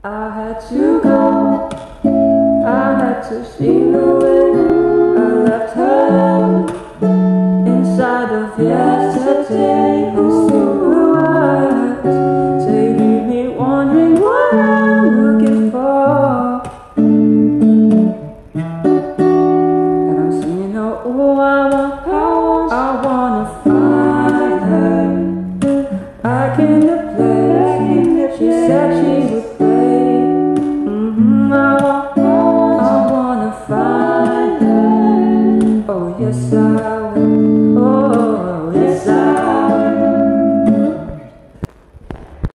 I had to go, I had to steal away. I left her inside of yesterday. Who's silhouettes, they leave me wondering what I'm looking for. And I'm singing, oh, I want